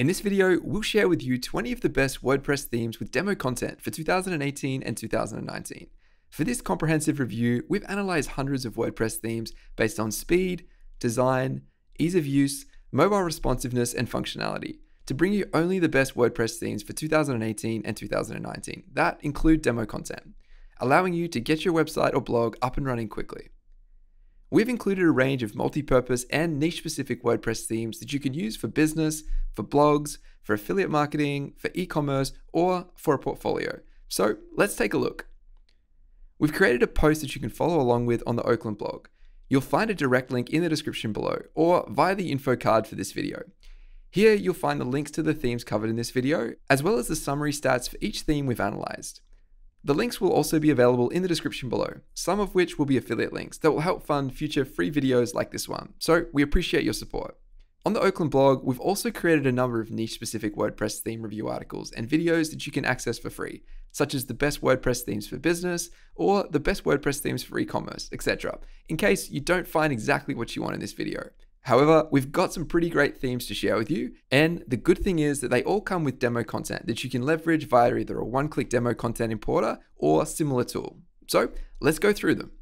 In this video, we'll share with you 20 of the best WordPress themes with demo content for 2018 and 2019. For this comprehensive review, we've analyzed hundreds of WordPress themes based on speed, design, ease of use, mobile responsiveness, and functionality to bring you only the best WordPress themes for 2018 and 2019 that include demo content, allowing you to get your website or blog up and running quickly. We've included a range of multi-purpose and niche-specific WordPress themes that you can use for business, for blogs, for affiliate marketing, for e-commerce, or for a portfolio. So let's take a look. We've created a post that you can follow along with on the Oakland blog. You'll find a direct link in the description below or via the info card for this video. Here you'll find the links to the themes covered in this video, as well as the summary stats for each theme we've analyzed. The links will also be available in the description below, some of which will be affiliate links that will help fund future free videos like this one, so we appreciate your support. On the Oakland blog, we've also created a number of niche-specific WordPress theme review articles and videos that you can access for free, such as the best WordPress themes for business, or the best WordPress themes for e-commerce, etc., in case you don't find exactly what you want in this video. However, we've got some pretty great themes to share with you, and the good thing is that they all come with demo content that you can leverage via either a one-click demo content importer or similar tool. So let's go through them.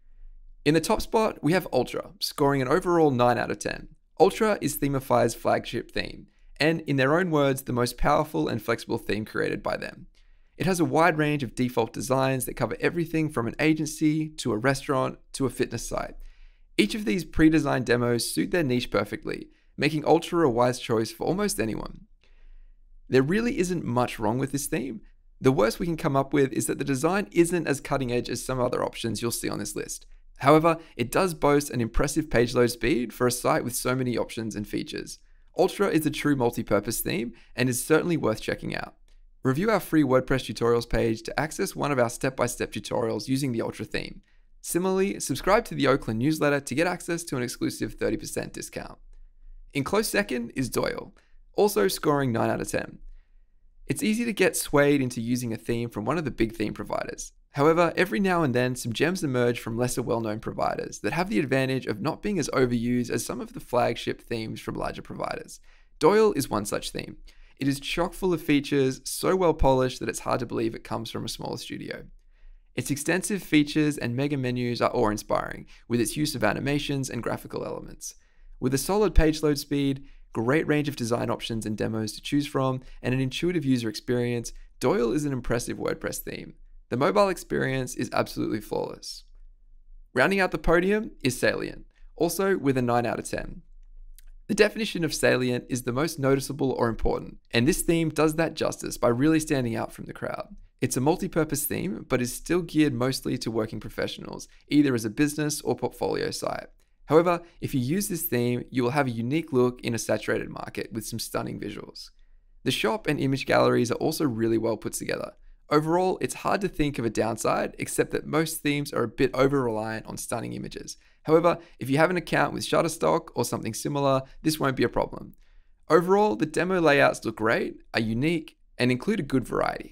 In the top spot, we have Ultra, scoring an overall 9 out of 10. Ultra is Themify's flagship theme, and in their own words, the most powerful and flexible theme created by them. It has a wide range of default designs that cover everything from an agency to a restaurant to a fitness site. Each of these pre-designed demos suit their niche perfectly, making Ultra a wise choice for almost anyone. There really isn't much wrong with this theme. The worst we can come up with is that the design isn't as cutting edge as some other options you'll see on this list. However, it does boast an impressive page load speed for a site with so many options and features. Ultra is a true multi-purpose theme and is certainly worth checking out. Review our free WordPress tutorials page to access one of our step-by-step tutorials using the Ultra theme. Similarly, subscribe to the Oakland newsletter to get access to an exclusive 30% discount. In close second is Doyle, also scoring 9 out of 10. It's easy to get swayed into using a theme from one of the big theme providers. However, every now and then some gems emerge from lesser well-known providers that have the advantage of not being as overused as some of the flagship themes from larger providers. Doyle is one such theme. It is chock full of features, so well polished that it's hard to believe it comes from a smaller studio. Its extensive features and mega menus are awe-inspiring, with its use of animations and graphical elements. With a solid page load speed, great range of design options and demos to choose from, and an intuitive user experience, Doyle is an impressive WordPress theme. The mobile experience is absolutely flawless. Rounding out the podium is Salient, also with a 9 out of 10. The definition of salient is the most noticeable or important, and this theme does that justice by really standing out from the crowd. It's a multi-purpose theme, but is still geared mostly to working professionals, either as a business or portfolio site. However, if you use this theme, you will have a unique look in a saturated market with some stunning visuals. The shop and image galleries are also really well put together. Overall, it's hard to think of a downside, except that most themes are a bit over-reliant on stunning images. However, if you have an account with Shutterstock or something similar, this won't be a problem. Overall, the demo layouts look great, are unique, and include a good variety.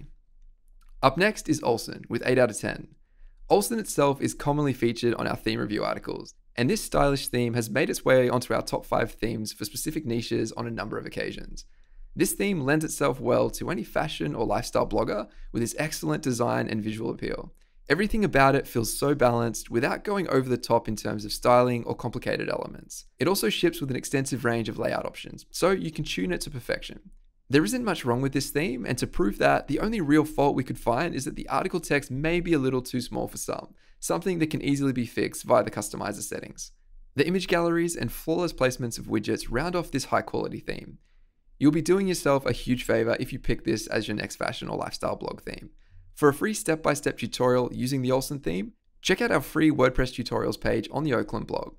Up next is Olsen with 8 out of 10. Olsen itself is commonly featured on our theme review articles, and this stylish theme has made its way onto our top 5 themes for specific niches on a number of occasions. This theme lends itself well to any fashion or lifestyle blogger with its excellent design and visual appeal. Everything about it feels so balanced without going over the top in terms of styling or complicated elements. It also ships with an extensive range of layout options, so you can tune it to perfection. There isn't much wrong with this theme, and to prove that, the only real fault we could find is that the article text may be a little too small for some, something that can easily be fixed via the customizer settings. The image galleries and flawless placements of widgets round off this high quality theme. You'll be doing yourself a huge favor if you pick this as your next fashion or lifestyle blog theme. For a free step-by-step tutorial using the Olsen theme, check out our free WordPress tutorials page on the Oakland blog.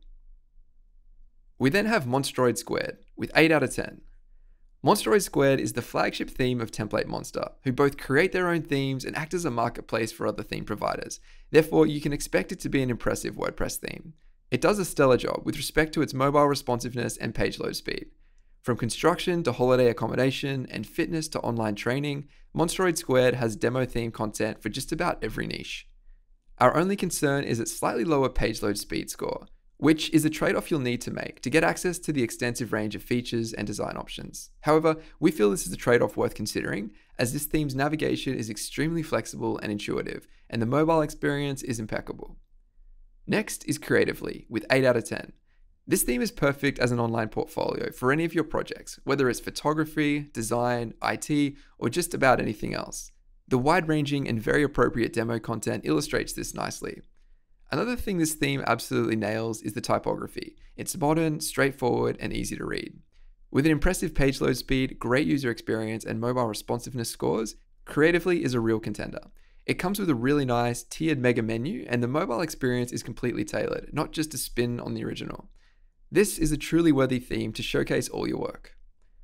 We then have Monstroid Squared with 8 out of 10. Monstroid Squared is the flagship theme of Template Monster, who both create their own themes and act as a marketplace for other theme providers. Therefore, you can expect it to be an impressive WordPress theme. It does a stellar job with respect to its mobile responsiveness and page load speed. From construction to holiday accommodation and fitness to online training, Monstroid Squared has demo theme content for just about every niche. Our only concern is its slightly lower page load speed score. which is a trade-off you'll need to make to get access to the extensive range of features and design options. However, we feel this is a trade-off worth considering, as this theme's navigation is extremely flexible and intuitive, and the mobile experience is impeccable. Next is Creatively, with 8 out of 10. This theme is perfect as an online portfolio for any of your projects, whether it's photography, design, IT, or just about anything else. The wide-ranging and very appropriate demo content illustrates this nicely. Another thing this theme absolutely nails is the typography. It's modern, straightforward, and easy to read. With an impressive page load speed, great user experience, and mobile responsiveness scores, Creatively is a real contender. It comes with a really nice tiered mega menu, and the mobile experience is completely tailored, not just a spin on the original. This is a truly worthy theme to showcase all your work.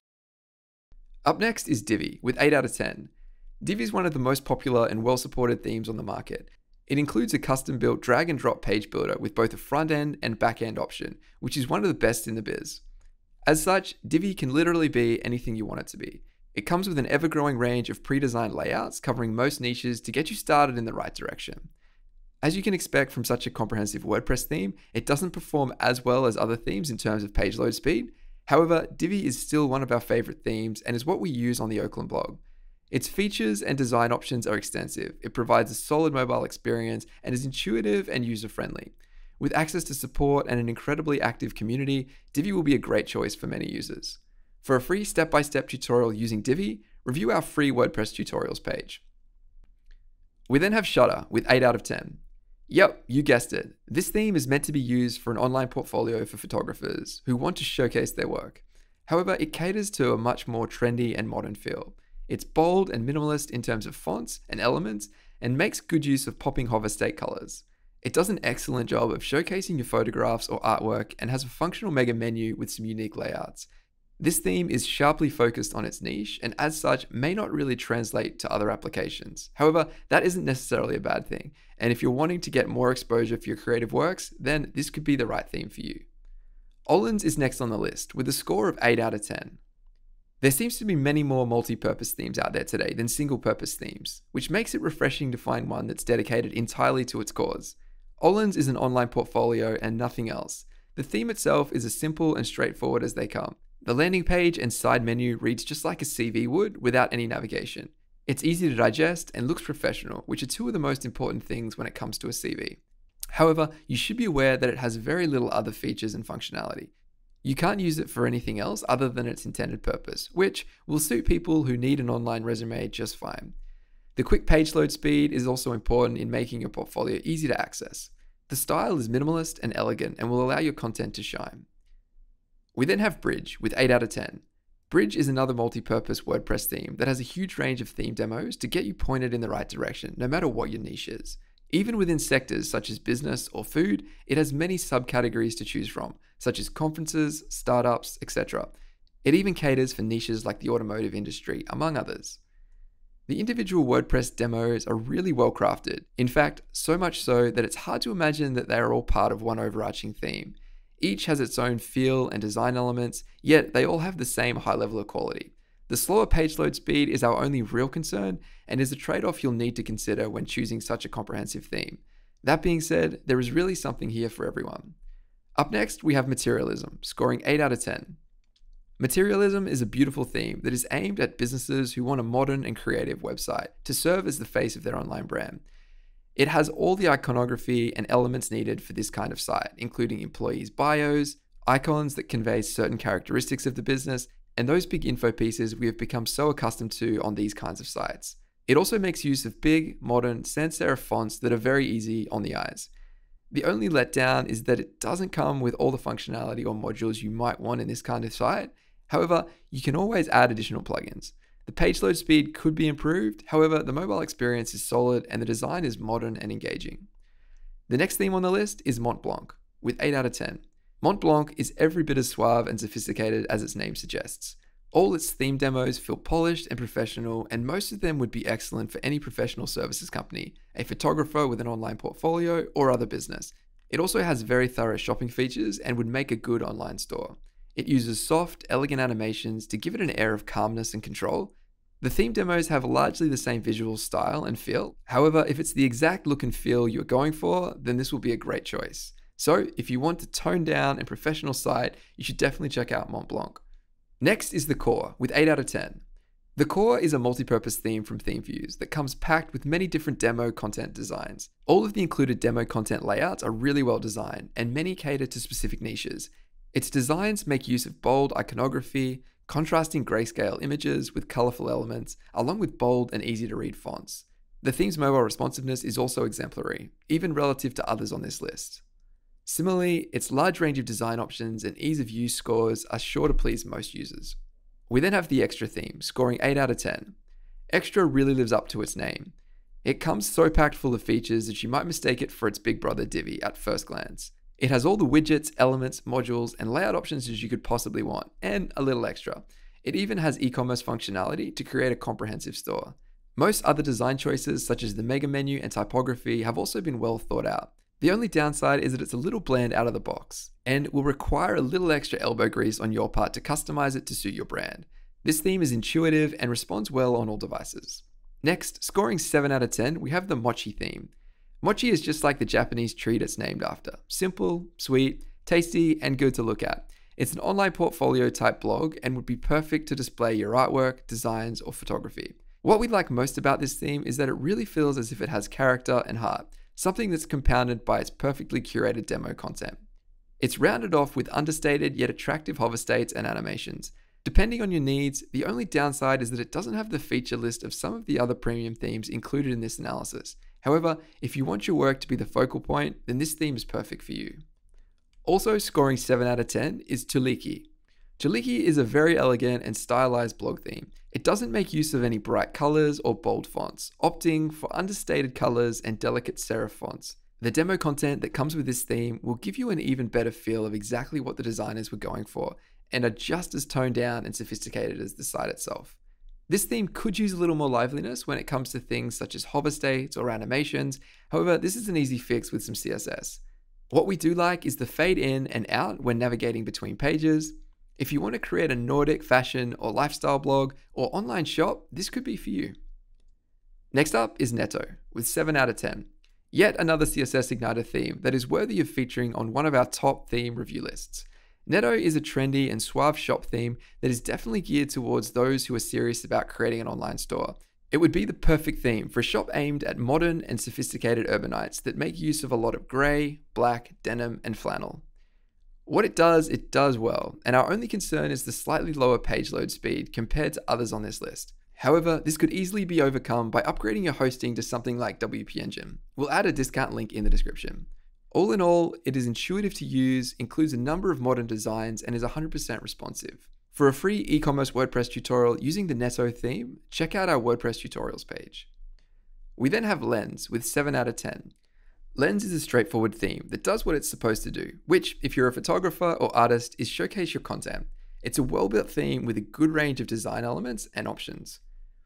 Up next is Divi, with 8 out of 10. Divi is one of the most popular and well-supported themes on the market. It includes a custom-built drag-and-drop page builder with both a front-end and back-end option, which is one of the best in the biz. As such, Divi can literally be anything you want it to be. It comes with an ever-growing range of pre-designed layouts covering most niches to get you started in the right direction. As you can expect from such a comprehensive WordPress theme, it doesn't perform as well as other themes in terms of page load speed. However, Divi is still one of our favorite themes and is what we use on the Oakland blog. Its features and design options are extensive. It provides a solid mobile experience and is intuitive and user-friendly. With access to support and an incredibly active community, Divi will be a great choice for many users. For a free step-by-step tutorial using Divi, review our free WordPress tutorials page. We then have Shutter with 8 out of 10. Yep, you guessed it. This theme is meant to be used for an online portfolio for photographers who want to showcase their work. However, it caters to a much more trendy and modern feel. It's bold and minimalist in terms of fonts and elements, and makes good use of popping hover state colors. It does an excellent job of showcasing your photographs or artwork and has a functional mega menu with some unique layouts. This theme is sharply focused on its niche and as such may not really translate to other applications. However, that isn't necessarily a bad thing, and if you're wanting to get more exposure for your creative works, then this could be the right theme for you. Ollens is next on the list with a score of 8 out of 10. There seems to be many more multi-purpose themes out there today than single-purpose themes, which makes it refreshing to find one that's dedicated entirely to its cause. Ollens is an online portfolio and nothing else. The theme itself is as simple and straightforward as they come. The landing page and side menu reads just like a CV would without any navigation. It's easy to digest and looks professional, which are two of the most important things when it comes to a CV. However, you should be aware that it has very little other features and functionality. You can't use it for anything else other than its intended purpose, which will suit people who need an online resume just fine. The quick page load speed is also important in making your portfolio easy to access. The style is minimalist and elegant and will allow your content to shine. We then have Bridge with 8 out of 10. Bridge is another multi-purpose WordPress theme that has a huge range of theme demos to get you pointed in the right direction, no matter what your niche is. Even within sectors such as business or food, it has many subcategories to choose from, such as conferences, startups, etc. It even caters for niches like the automotive industry, among others. The individual WordPress demos are really well crafted. In fact, so much so that it's hard to imagine that they are all part of one overarching theme. Each has its own feel and design elements, yet they all have the same high level of quality. The slower page load speed is our only real concern and is a trade-off you'll need to consider when choosing such a comprehensive theme. That being said, there is really something here for everyone. Up next, we have Materialism, scoring 8 out of 10. Materialism is a beautiful theme that is aimed at businesses who want a modern and creative website to serve as the face of their online brand. It has all the iconography and elements needed for this kind of site, including employees' bios, icons that convey certain characteristics of the business, and those big info pieces we have become so accustomed to on these kinds of sites. It also makes use of big, modern, sans serif fonts that are very easy on the eyes. The only letdown is that it doesn't come with all the functionality or modules you might want in this kind of site. However, you can always add additional plugins. The page load speed could be improved, however, the mobile experience is solid and the design is modern and engaging. The next theme on the list is Mont Blanc, with 8 out of 10. Mont Blanc is every bit as suave and sophisticated as its name suggests. All its theme demos feel polished and professional, and most of them would be excellent for any professional services company, a photographer with an online portfolio, or other business. It also has very thorough shopping features and would make a good online store. It uses soft, elegant animations to give it an air of calmness and control. The theme demos have largely the same visual style and feel. However, if it's the exact look and feel you're going for, then this will be a great choice. So if you want a toned down and professional site, you should definitely check out Mont Blanc. Next is the Core with 8 out of 10. The Core is a multi-purpose theme from ThemeViews that comes packed with many different demo content designs. All of the included demo content layouts are really well designed, and many cater to specific niches. Its designs make use of bold iconography, contrasting grayscale images with colorful elements, along with bold and easy to read fonts. The theme's mobile responsiveness is also exemplary, even relative to others on this list. Similarly, its large range of design options and ease of use scores are sure to please most users. We then have the Extra theme, scoring 8 out of 10. Extra really lives up to its name. It comes so packed full of features that you might mistake it for its big brother Divi at first glance. It has all the widgets, elements, modules, and layout options as you could possibly want, and a little extra. It even has e-commerce functionality to create a comprehensive store. Most other design choices, such as the mega menu and typography, have also been well thought out. The only downside is that it's a little bland out of the box, and will require a little extra elbow grease on your part to customize it to suit your brand. This theme is intuitive and responds well on all devices. Next, scoring 7 out of 10, we have the Mochi theme. Mochi is just like the Japanese treat it's named after. Simple, sweet, tasty, and good to look at. It's an online portfolio type blog and would be perfect to display your artwork, designs, or photography. What we like most about this theme is that it really feels as if it has character and heart, something that's compounded by its perfectly curated demo content. It's rounded off with understated yet attractive hover states and animations. Depending on your needs, the only downside is that it doesn't have the feature list of some of the other premium themes included in this analysis. However, if you want your work to be the focal point, then this theme is perfect for you. Also scoring 7 out of 10 is Tuliki. Tuliki is a very elegant and stylized blog theme. It doesn't make use of any bright colors or bold fonts, opting for understated colors and delicate serif fonts. The demo content that comes with this theme will give you an even better feel of exactly what the designers were going for, and are just as toned down and sophisticated as the site itself. This theme could use a little more liveliness when it comes to things such as hover states or animations. However, this is an easy fix with some CSS. What we do like is the fade in and out when navigating between pages. If you want to create a Nordic fashion or lifestyle blog or online shop, this could be for you. Next up is Netto with 7 out of 10. Yet another CSS Igniter theme that is worthy of featuring on one of our top theme review lists. Netto is a trendy and suave shop theme that is definitely geared towards those who are serious about creating an online store. It would be the perfect theme for a shop aimed at modern and sophisticated urbanites that make use of a lot of grey, black, denim, and flannel. What it does well, and our only concern is the slightly lower page load speed compared to others on this list. However, this could easily be overcome by upgrading your hosting to something like WP Engine. We'll add a discount link in the description. All in all, it is intuitive to use, includes a number of modern designs, and is 100% responsive. For a free e-commerce WordPress tutorial using the Netto theme, check out our WordPress tutorials page. We then have Lens with 7 out of 10. Lens is a straightforward theme that does what it's supposed to do, which, if you're a photographer or artist, is showcase your content. It's a well-built theme with a good range of design elements and options.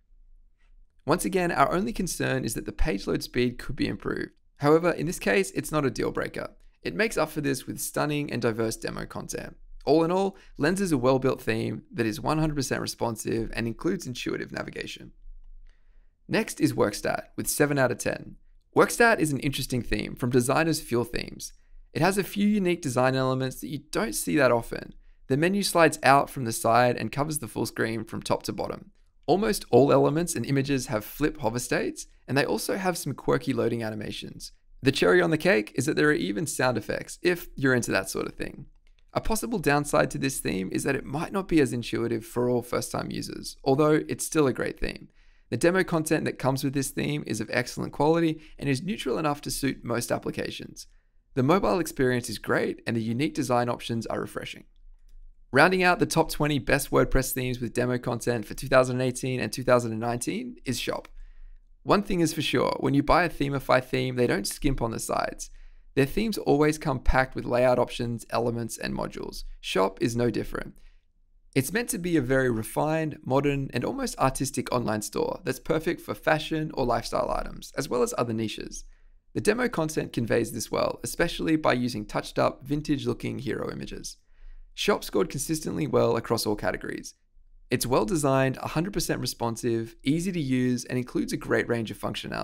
Once again, our only concern is that the page load speed could be improved. However, in this case, it's not a deal breaker. It makes up for this with stunning and diverse demo content. All in all, Lens is a well-built theme that is 100% responsive and includes intuitive navigation. Next is Workstat with 7 out of 10. Workstat is an interesting theme from Designer's Fuel Themes. It has a few unique design elements that you don't see that often. The menu slides out from the side and covers the full screen from top to bottom. Almost all elements and images have flip hover states, and they also have some quirky loading animations. The cherry on the cake is that there are even sound effects, if you're into that sort of thing. A possible downside to this theme is that it might not be as intuitive for all first-time users, although it's still a great theme. The demo content that comes with this theme is of excellent quality and is neutral enough to suit most applications. The mobile experience is great and the unique design options are refreshing. Rounding out the top 20 best WordPress themes with demo content for 2018 and 2019 is Shop. One thing is for sure, when you buy a Themify theme, they don't skimp on the sides. Their themes always come packed with layout options, elements, and modules. Shop is no different. It's meant to be a very refined, modern, and almost artistic online store that's perfect for fashion or lifestyle items, as well as other niches. The demo content conveys this well, especially by using touched up, vintage-looking hero images. Shop scored consistently well across all categories. It's well designed, 100% responsive, easy to use, and includes a great range of functionality.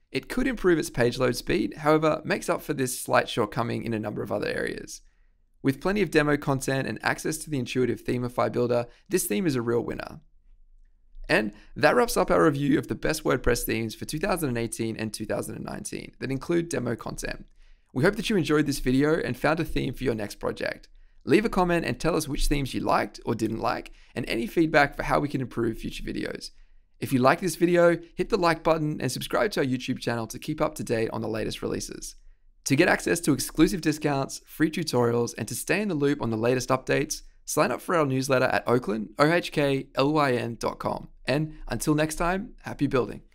It could improve its page load speed, however, makes up for this slight shortcoming in a number of other areas. With plenty of demo content and access to the intuitive Themify builder, this theme is a real winner. And that wraps up our review of the best WordPress themes for 2018 and 2019 that include demo content. We hope that you enjoyed this video and found a theme for your next project. Leave a comment and tell us which themes you liked or didn't like, and any feedback for how we can improve future videos. If you like this video, hit the like button and subscribe to our YouTube channel to keep up to date on the latest releases. To get access to exclusive discounts, free tutorials, and to stay in the loop on the latest updates, sign up for our newsletter at ohklyn.com. And until next time, happy building.